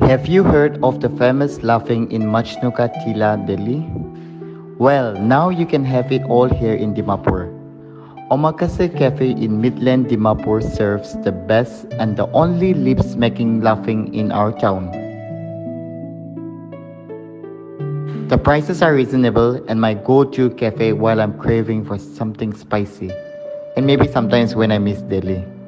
Have you heard of the famous Laphing in Majnuka Tila, Delhi? Well, now you can have it all here in Dimapur. Omakase Cafe in Midland Dimapur serves the best and the only lip-smacking Laphing in our town. The prices are reasonable and my go-to cafe while I'm craving for something spicy. And maybe sometimes when I miss Delhi.